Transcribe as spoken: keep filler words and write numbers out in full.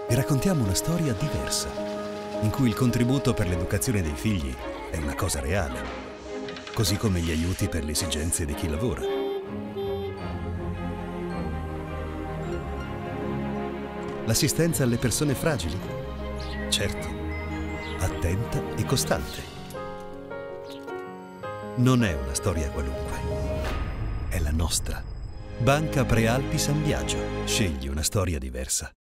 Vi raccontiamo una storia diversa, in cui il contributo per l'educazione dei figli è una cosa reale, così come gli aiuti per le esigenze di chi lavora. L'assistenza alle persone fragili? Certo, attenta e costante. Non è una storia qualunque, è la nostra. Banca Prealpi San Biagio. Scegli una storia diversa.